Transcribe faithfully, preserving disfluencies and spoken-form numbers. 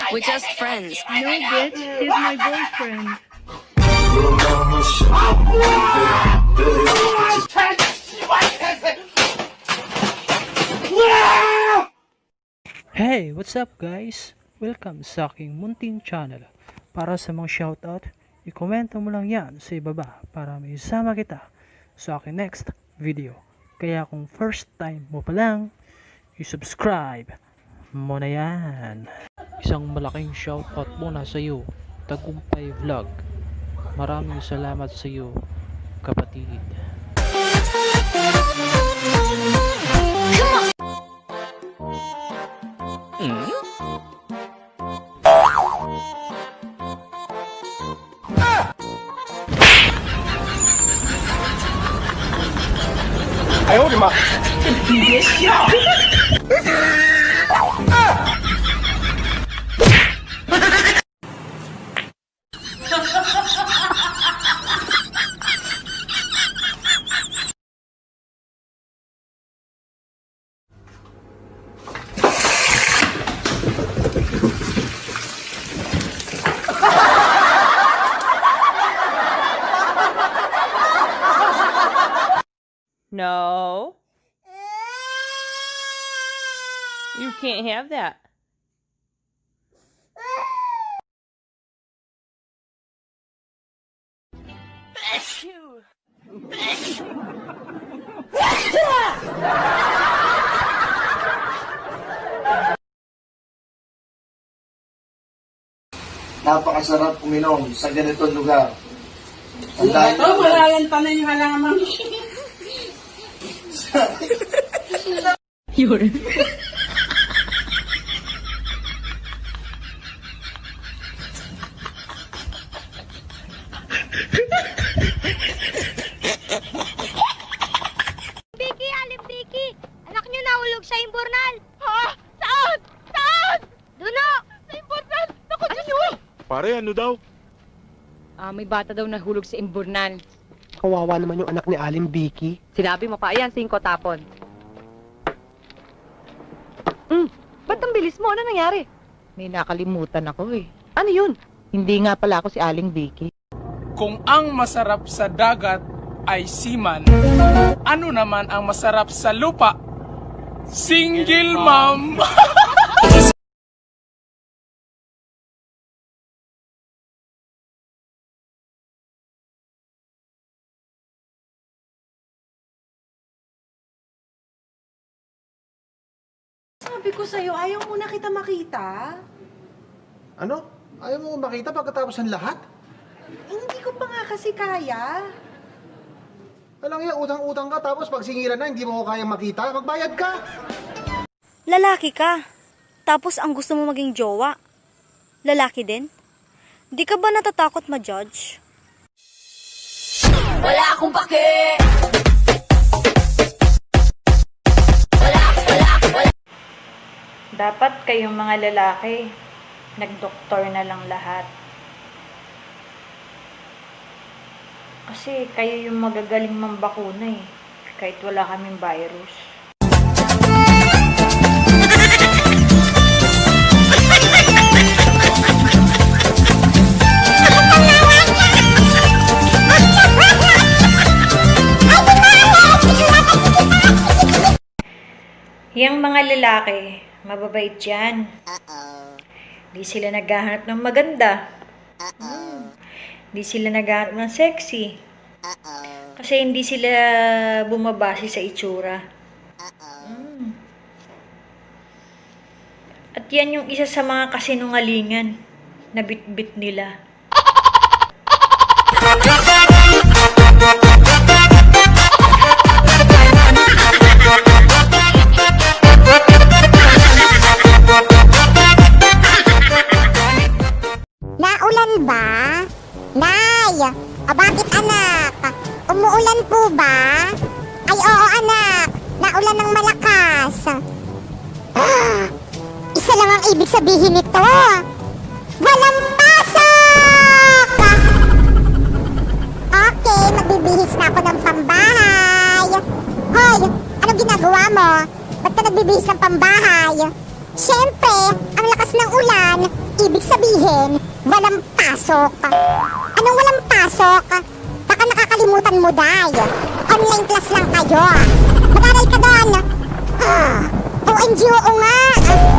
We're just friends. No, bitch. He's my boyfriend. Hey, what's up guys? Welcome sa aking munting channel. Para sa mga shoutout, i-komento mo lang yan sa ibaba para may isama kita sa aking next video. Kaya kung first time mo pa lang, i-subscribe mo na yan. Isang malaking shoutout muna sa iyo, Tagumpay Vlog. Maraming salamat sa iyo, kapatid. Mm? Eh, 我的妈！你别笑。 No. You can't have that. Napakasarap uminom sa ganitong lugar. Ang dahil ito, malayan pa na yung halaman. Yun. Vicky, Aling Vicky! Anak niyo nahulog sa imburnal! Ha? Saan? Saan? Duno! Sa imburnal! Naku, Diyos ko! Pare, ano daw? Ah, may bata daw nahulog sa imburnal. Kawawa naman yung anak ni Aling Vicky. Sinabi mo pa, ayan, singko tapon. Hmm, ba't ang bilis mo? Ano nangyari? May nakalimutan ako eh. Ano yun? Hindi nga pala ako si Aling Vicky. Kung ang masarap sa dagat ay seaman, ano naman ang masarap sa lupa? Single mom! Sabi ko sa'yo, ayaw mo na kita makita. Ano? Ayaw mo makita pagkatapos ng lahat? Eh, hindi ko pa nga kasi kaya. Alang yan, utang-utang ka, tapos pag singiran na, hindi mo ko kayang makita, magbayad ka! Lalaki ka. Tapos ang gusto mo maging jowa. Lalaki din? Di ka ba natatakot ma-judge? Wala akong pake! Dapat kayong mga lalaki, nagdoktor na lang lahat. Kasi kayo yung magagaling mambakuna eh, kahit wala kaming virus. Yang mga lalaki, mababait yan. Uh-oh. Di sila naghahanap ng maganda. Uh-oh. Di sila naghahanap ng sexy. Uh-oh. Kasi hindi sila bumabase sa itsura. Uh-oh. Mm. At yan yung isa sa mga kasinungalingan na bit-bit nila. Naulan ba? Nay! Ah, bakit anak? Umuulan po ba? Ay oo anak! Naulan ng malakas! Ah, isa lang ang ibig sabihin nito! Walang pasok! Okay, magbibihis na ako ng pambahay! Hoy! Ano ginagawa mo? Ba't ka nagbibihis ng pambahay? Siyempre, ang lakas ng ulan, ibig sabihin, walang pasok. Anong walang pasok? Baka nakakalimutan mo, Day. Online class lang kayo. Mag-aral ka doon. Ah, O M G, oo nga.